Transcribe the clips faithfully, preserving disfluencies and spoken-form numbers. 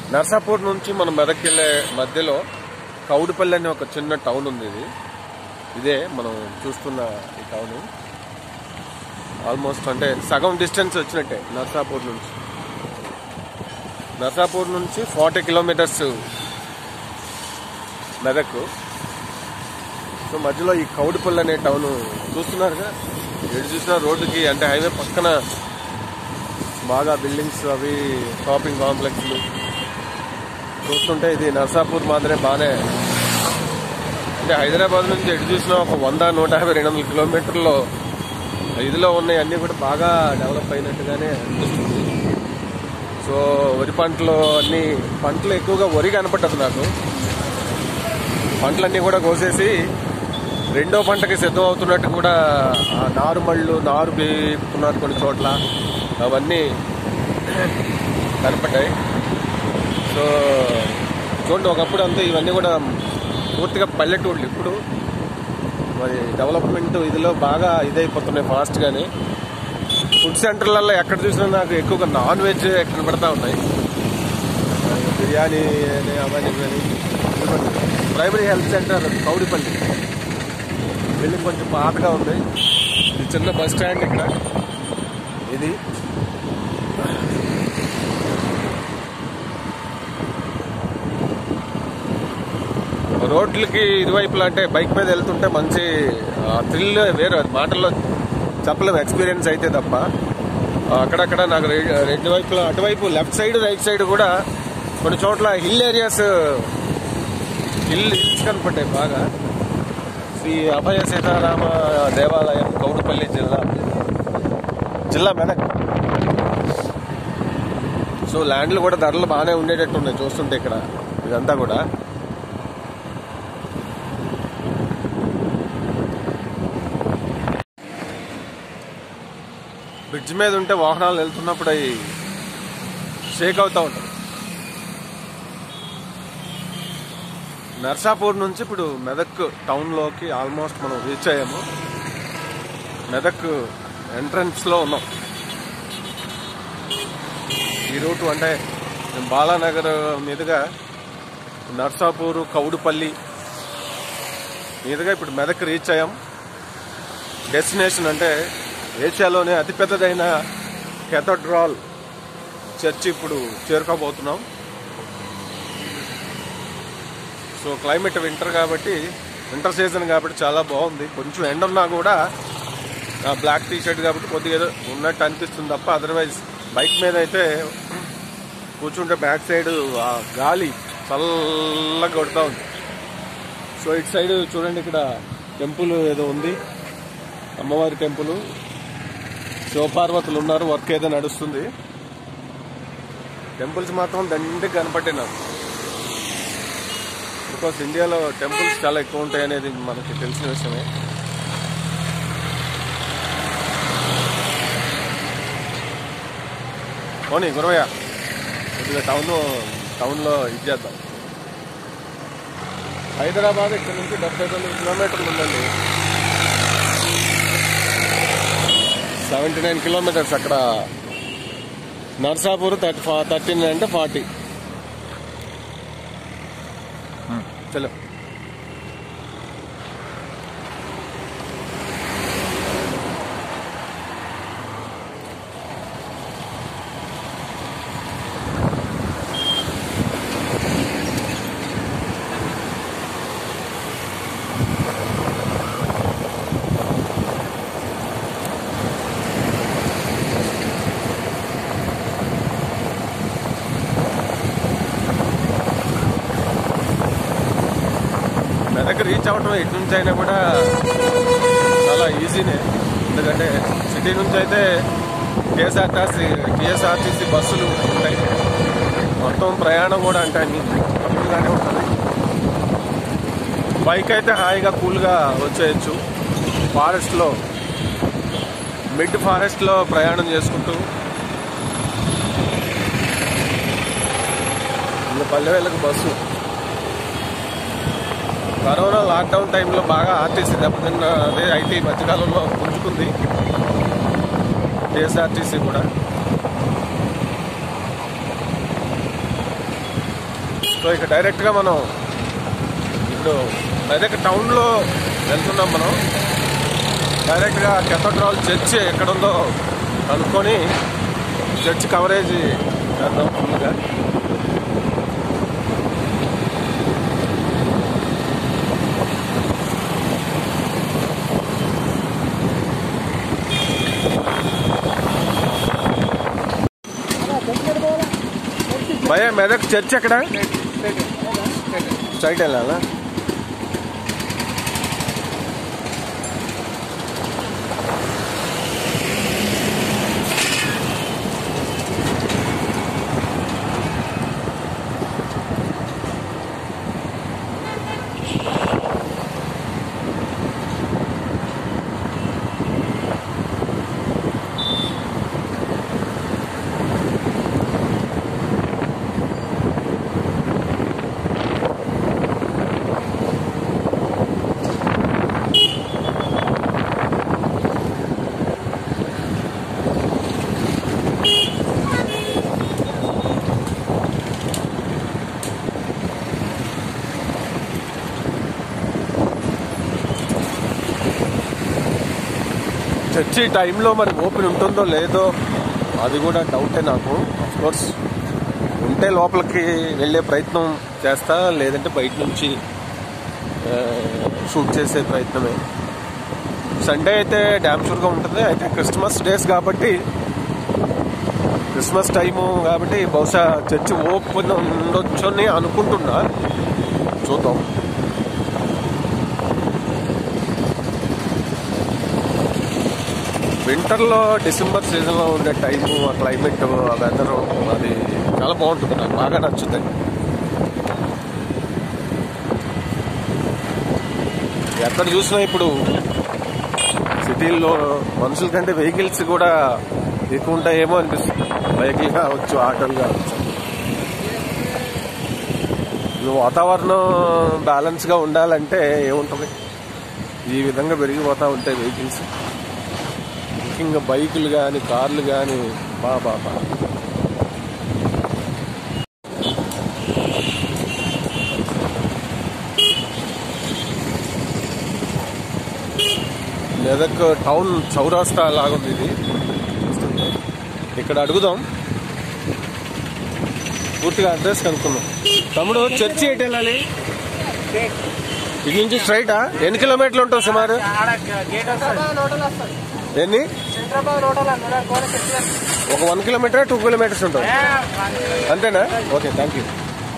నర్సాపూర్ నుంచి మనం మెదక్ వెళ్ళే మధ్యలో కౌడిపల్లి అనే ఒక చిన్న టౌన్ ఉంది. ఇది ఇదే మనం చూస్తున్న ఈ టౌన్. ఆల్మోస్ట్ అంటే సగం డిస్టెన్స్ వచ్చినట్టే నర్సాపూర్ నుంచి. నర్సాపూర్ నుంచి ఫార్టీ కిలోమీటర్స్ మెదక్. సో మధ్యలో ఈ కౌడిపల్లి అనే టౌన్ చూస్తున్నారుగా. ఎటు చూసినా రోడ్డుకి అంటే హైవే పక్కన బాగా బిల్డింగ్స్, అవి షాపింగ్ కాంప్లెక్స్లు చూస్తుంటే ఇది నర్సాపూర్ మాత్రమే బాగానే అంటే హైదరాబాద్ నుంచి ఎటు చూసినా ఒక వంద నూట యాభై రెండు వందల కిలోమీటర్లో ఇదిలో ఉన్నాయి. అన్నీ కూడా బాగా డెవలప్ అయినట్టుగానే అనిపిస్తుంది. సో వరి పంటలు అన్ని పంటలు ఎక్కువగా వరి కనపడ్డది నాకు. పంటలన్నీ కూడా కోసేసి రెండో పంటకి సిద్ధం అవుతున్నట్టు కూడా నారు మళ్ళు నారు పీపుతున్నారు కొన్ని చోట్ల, అవన్నీ కనపడ్డాయి. సో చూడండి, ఒకప్పుడు అంతా ఇవన్నీ కూడా పూర్తిగా పల్లెటూళ్ళు. ఇప్పుడు మరి డెవలప్మెంట్ ఇదిలో బాగా ఇదైపోతున్నాయి ఫాస్ట్గానే. ఫుడ్ సెంటర్లలో ఎక్కడ చూసినా నాకు ఎక్కువగా నాన్ వెజ్ ఎక్కడ పడతా ఉన్నాయి. బిర్యానీ అని అవన్నీ కానీ. Primary health centre Kowdipally building కొంచెం పాతగా ఉంది. ఇది చిన్న బస్ స్టాండ్ ఇక్కడ. ఇది రోడ్లకి ఇరువైపులా అంటే బైక్ మీద వెళ్తుంటే మంచి థ్రిల్ వేరు, అది మాటల్లో చెప్పలేము, ఎక్స్పీరియన్స్ అయితే తప్ప. అక్కడక్కడ నాకు రెండు వైపులా, అటువైపు లెఫ్ట్ సైడ్ రైట్ సైడ్ కూడా కొన్ని చోట్ల హిల్ ఏరియాస్, హిల్ హిల్స్ కనపడ్డాయి బాగా. శ్రీ అభయ సీతారామ దేవాలయం, కౌడిపల్లి జిల్లా జిల్లా మెదక్. సో ల్యాండ్లు కూడా ధరలు బాగానే ఉండేటట్టు ఉన్నాయి చూస్తుంటే ఇక్కడ. ఇదంతా కూడా బ్రిడ్జ్ మీద ఉంటే వాహనాలు వెళ్తున్నప్పుడు అవి షేక్ అవుతూ ఉంటాయి. నర్సాపూర్ నుంచి ఇప్పుడు మెదక్ టౌన్లోకి ఆల్మోస్ట్ మనం రీచ్ అయ్యాము. మెదక్ ఎంట్రన్స్లో ఉన్నాం. ఈ రూటు అంటే బాలానగర్ మీదుగా నర్సాపూర్, కౌడిపల్లి మీదుగా ఇప్పుడు మెదక్ రీచ్ అయ్యాం. డెస్టినేషన్ అంటే ఏషియాలోనే అతిపెద్దదైన కేథడ్రాల్ చర్చి ఇప్పుడు చేరుకోబోతున్నాం. సో క్లైమేట్ వింటర్ కాబట్టి, వింటర్ సీజన్ కాబట్టి చాలా బాగుంది. కొంచెం ఎండ ఉన్నా కూడా బ్లాక్ టీ షర్ట్ కాబట్టి కొద్దిగా ఏదో ఉన్నట్టు అనిపిస్తుంది తప్ప, అదర్వైజ్ బైక్ మీద అయితే కూర్చుంటే బ్యాక్ సైడ్ ఆ గాలి చల్లగా కొడుతూ ఉంది. సో ఇటు సైడ్ చూడండి, ఇక్కడ టెంపుల్ ఏదో ఉంది, అమ్మవారి టెంపుల్. శివపార్వతులు ఉన్నారు, వర్క్ ఏదో నడుస్తుంది. టెంపుల్స్ మాత్రం దండిగా కనపట్టే నాకు. బికాస్ ఇండియాలో టెంపుల్స్ చాలా ఎక్కువ ఉంటాయి అనేది మనకి తెలిసిన విషయమే. పోనీ గురవయ్య కొద్దిగా టౌన్ టౌన్లో ఇది చేద్దాం. హైదరాబాద్ ఇక్కడ నుంచి డెబ్బై తొమ్మిది కిలోమీటర్లు ఉందండి. Seventy nine kilometres. అక్కడ నర్సాపూర్ థర్టీ థర్టీ నైన్ అంటే ఫార్టీ. చలో మెదక్ రీచ్ అవ్వటం ఎటు నుంచి అయినా కూడా చాలా ఈజీనే. ఎందుకంటే సిటీ నుంచి అయితే టీఎస్ఆర్టీసీ టీఎస్ఆర్టీసీ బస్సులు ఉంటాయి. మొత్తం ప్రయాణం కూడా అంటే అన్ని తక్కువగానే ఉంటుంది. బైక్ అయితే హాయిగా కూల్గా వచ్చేయచ్చు. ఫారెస్ట్లో, మిడ్ ఫారెస్ట్లో ప్రయాణం చేసుకుంటూ ఇంకా పల్లెవేళ్ళకు బస్సు. కరోనా లాక్డౌన్ టైంలో బాగా ఆర్టీసీ దెబ్బతిన్నదే అయితే ఈ మధ్యకాలంలో పుంజుకుంది టీఎస్ఆర్టీసీ కూడా. ఇక డైరెక్ట్గా మనం ఇప్పుడు మెదక్ టౌన్లో వెళ్తున్నాం. మనం డైరెక్ట్గా కెథడ్రాల్ చర్చ్ ఎక్కడుందో కనుక్కొని చర్చ్ కవరేజ్ చేద్దాం ఫుల్గా. భయ మెదక్ చర్చ్ ఎక్కడ? స్ట్రైట్ వెళ్ళాలా? చర్చి టైంలో మరి ఓపెన్ ఉంటుందో లేదో అది కూడా డౌటే నాకు. అఫ్కోర్స్ ఉంటే లోపలికి వెళ్ళే ప్రయత్నం చేస్తా, లేదంటే బయట నుంచి షూట్ చేసే ప్రయత్నమే. సండే అయితే డ్యామ్ షూర్గా ఉంటుంది. అయితే క్రిస్మస్ డేస్ కాబట్టి, క్రిస్మస్ టైము కాబట్టి బహుశా చర్చి ఓపెన్ ఉండొచ్చు అని అనుకుంటున్నా. చూద్దాం. వింటర్లో డిసెంబర్ సీజన్లో ఉండే టైము, ఆ క్లైమేట్, ఆ వెదరు అది చాలా బాగుంటుంది. నాకు బాగా నచ్చుతుంది. ఎక్కడ చూసినా ఇప్పుడు సిటీల్లో మనుషుల కంటే వెహికల్స్ కూడా ఎక్కువ ఉంటాయేమో అనిపిస్తుంది. బైకులు కావచ్చు, ఆటోలు కావచ్చు. వాతావరణం బ్యాలెన్స్గా ఉండాలంటే ఏముంటుంది, ఈ విధంగా పెరిగిపోతూ ఉంటాయి వెహికల్స్. ముఖ్యంగా బైకులు కానీ కార్లు కానీ బా బాబా మెదక్ టౌన్ చౌరాస్తా లాగుంది ఇది. ఇక్కడ అడుగుదాం, పూర్తిగా అడ్రస్ కనుక్కుందాం. తమ్ముడు చర్చి ఎటు వెళ్ళాలి? ఇది నుంచి స్ట్రైటా? ఎన్ని కిలోమీటర్లు ఉంటుంది సుమారు? ఎన్ని? ఒక వన్ కిలోమీటర్ టూ కిలోమీటర్స్ ఉంటుంది అంతేనా? Okay, thank you.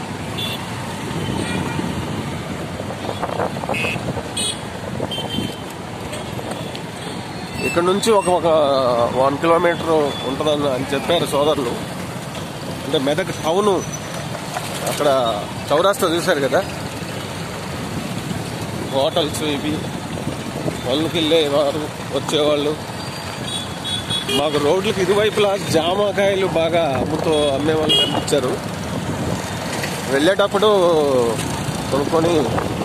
ఇక్కడ నుంచి ఒక ఒక వన్ కిలోమీటర్ ఉంటుందని అని చెప్పారు సోదరులు. అంటే మెదక్ టౌను అక్కడ చౌరాస్తా చూశారు కదా, హోటల్స్ ఇవి, వాళ్ళకి వెళ్ళేవారు వచ్చేవాళ్ళు. మాకు రోడ్లకు ఇరువైపులా జామకాయలు బాగా అమ్ముతూ అమ్మేవాళ్ళు కనిపించారు. వెళ్ళేటప్పుడు కొనుక్కొని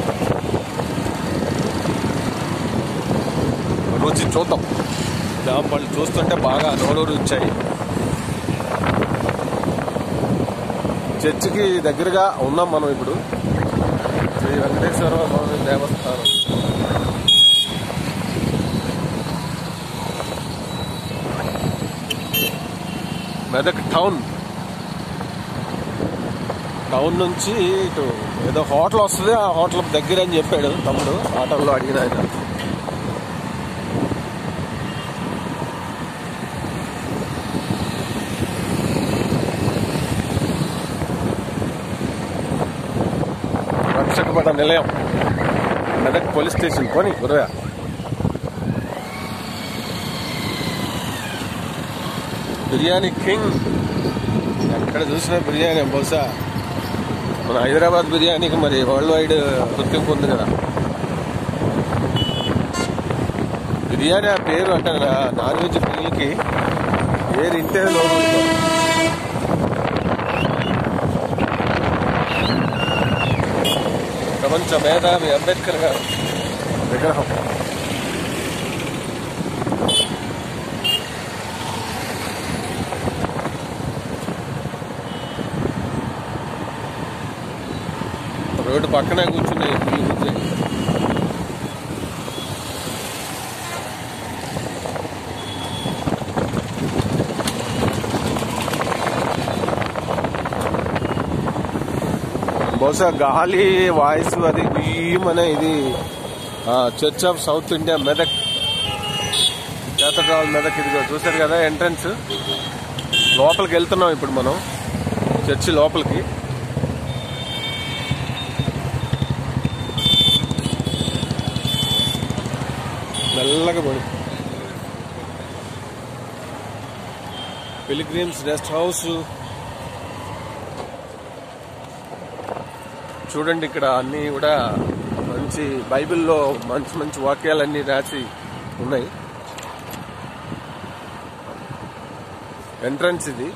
రుచి చూద్దాం. జామ పళ్ళు చూస్తుంటే బాగా నోరూరు వచ్చాయి. చర్చికి దగ్గరగా ఉన్నాం మనం ఇప్పుడు. శ్రీ వెంకటేశ్వర స్వామి దేవస్థానం. మెదక్ టౌన్ టౌన్ నుంచి ఇటు ఏదో హోటల్ వస్తుంది, ఆ హోటల్ దగ్గర అని చెప్పాడు తమ్ముడు. ఆటోలో అడిగిన ఆయన. రక్షకపడ నిలయం మెదక్ పోలీస్ స్టేషన్ కొని గురవా. బిర్యానీ కింగ్, ఎక్కడ చూసినా బిర్యానీ. బహుశా మన హైదరాబాద్ బిర్యానీకి మరి వరల్డ్ వైడ్ గుర్తింపు ఉంది కదా. బిర్యానీ ఆ పేరు అంటే నాన్ వెజ్ ప్రియులకి పేరు ఇంటే లోటు. ప్రపంచ మేధావి అంబేద్కర్ గారు విగ్రహం. రోడ్డు పక్కనే కూర్చున్నాయి కూర్చుని బహుశా గాలి వాయిస్ అది భీమనే ఇది church of South India Medak cathedral Medak. ఇదిగో చూసారు కదా ఎంట్రన్స్. లోపలికి వెళ్తున్నాం ఇప్పుడు మనం చర్చి లోపలికి. మెల్లగా పడి పిల్గ్రిమ్స్ రెస్ట్ హౌస్ చూడండి. ఇక్కడ అన్ని కూడా మంచి బైబిల్లో మంచి మంచి వాక్యాలన్నీ రాసి ఉన్నాయి. ఎంట్రన్స్ ఇది.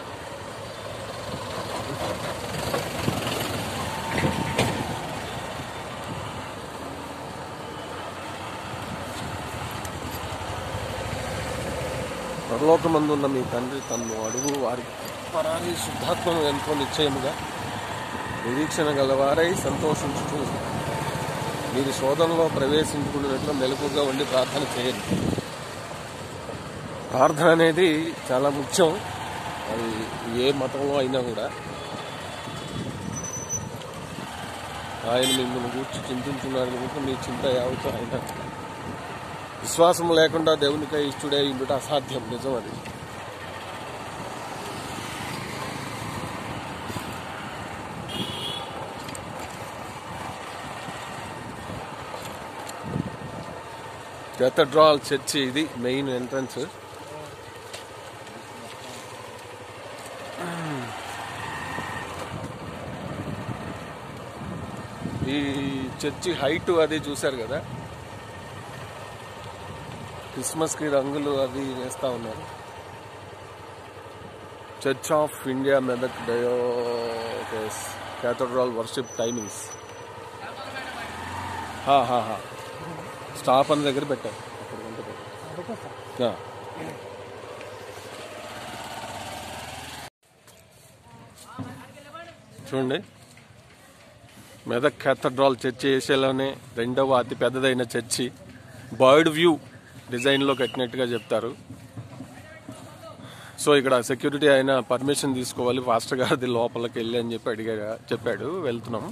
పరలోకమందు ఉన్న మీ తండ్రి తన్ను అడుగు వారి పరాని శుద్ధాత్మను ఎంతో నిశ్చయముగా నిరీక్షణ గలవారై సంతోషించుతూ మీరు శోధనలో ప్రవేశించుకున్నట్లు మెలకుగా ఉండి ప్రార్థన చేయండి. ప్రార్థన అనేది చాలా ముఖ్యం. అది ఏ మతంలో అయినా కూడా. ఆయన మిమ్మల్ని కూర్చి చింతించున్నారు కనుక మీ చింత యావత్తు ఆయన. విశ్వాసం లేకుండా దేవునికై ఇష్టడే ఇందుట అసాధ్యం. నిజం అది. కేథడ్రాల్ చర్చి ఇది మెయిన్ ఎంట్రన్స్. ఈ చర్చి హైట్ అది చూశారు కదా. క్రిస్మస్ కి రంగులు అవి వేస్తా ఉన్నారు. Church of India Medak diocese cathedral worship timings. Stop అని దగ్గర పెట్టారు. చూడండి, మెదక్ కేథడ్రాల్ చర్చి ఏషియాలోనే రెండవ అతి పెద్దదైన చర్చి. బర్డ్ వ్యూ డిజైన్లో కట్టినట్టుగా చెప్తారు. సో ఇక్కడ సెక్యూరిటీ అయినా పర్మిషన్ తీసుకోవాలి. ఫాస్టర్ గారిది లోపలికి వెళ్ళి అని చెప్పి అడిగా చెప్పాడు. వెళ్తున్నాం.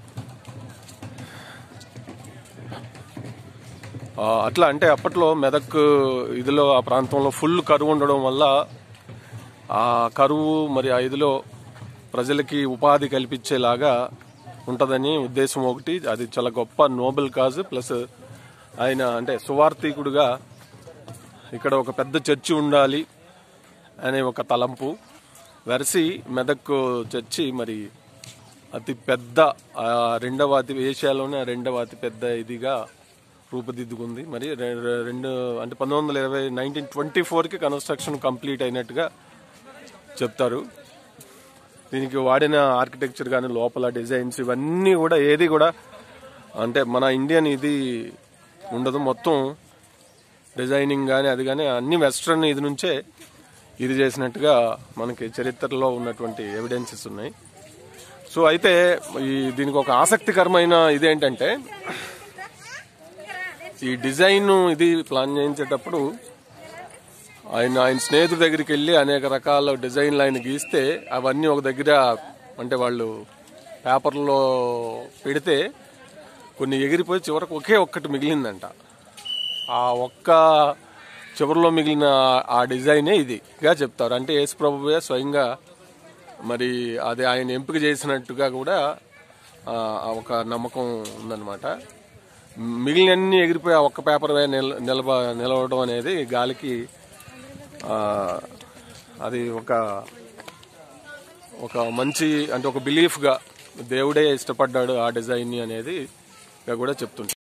అట్లా అంటే అప్పట్లో మెదక్ ఇదిలో ఆ ప్రాంతంలో ఫుల్ కరువు ఉండడం వల్ల ఆ కరువు మరి ఆ ఇదిలో ప్రజలకి ఉపాధి కల్పించేలాగా ఉంటుందని ఉద్దేశం ఒకటి. అది చాలా గొప్ప నోబెల్ కాజ్. ప్లస్ ఆయన అంటే సువార్థికుడుగా ఇక్కడ ఒక పెద్ద చర్చి ఉండాలి అనే ఒక తలంపు. వెరసి మెదక్ చర్చి మరి అతి పెద్ద రెండవ అతి ఏషియాలోనే రెండవ అతి పెద్ద ఇదిగా రూపుదిద్దుకుంది. మరి రెండు అంటే పంతొమ్మిది వందల ఇరవై నైన్టీన్ ట్వంటీ ఫోర్కి కన్స్ట్రక్షన్ కంప్లీట్ అయినట్టుగా చెప్తారు. దీనికి వాడిన ఆర్కిటెక్చర్ కానీ లోపల డిజైన్స్ ఇవన్నీ కూడా ఏది కూడా అంటే మన ఇండియన్ ఇది ఉండదు. మొత్తం డిజైనింగ్ కానీ అది కానీ అన్ని వెస్ట్రన్ ఇది నుంచే ఇది చేసినట్టుగా మనకి చరిత్రలో ఉన్నటువంటి ఎవిడెన్సెస్ ఉన్నాయి. సో అయితే ఈ దీనికి ఒక ఆసక్తికరమైన ఇదేంటంటే ఈ డిజైన్ ఇది ప్లాన్ చేయించేటప్పుడు ఆయన ఆయన స్నేహితుడి దగ్గరికి వెళ్ళి అనేక రకాల డిజైన్లు ఆయన గీస్తే అవన్నీ ఒక దగ్గర అంటే వాళ్ళు పేపర్లో పెడితే కొన్ని ఎగిరిపోయి చివరకు ఒకే ఒక్కటి మిగిలిందంట. ఆ ఒక్క చివరిలో మిగిలిన ఆ డిజైనే ఇదిగా చెప్తారు. అంటే యేసు ప్రభువే స్వయంగా మరి అది ఆయన ఎంపిక చేసినట్టుగా కూడా ఒక నమ్మకం ఉందన్నమాట. మిగిలినన్నీ ఎగిరిపోయి ఆ ఒక్క పేపర్ నిల నిలబ నిలవడం అనేది గాలికి అది ఒక ఒక మంచి అంటే ఒక బిలీఫ్గా దేవుడే ఇష్టపడ్డాడు ఆ డిజైన్ని అనేది కూడా చెప్తుంటారు.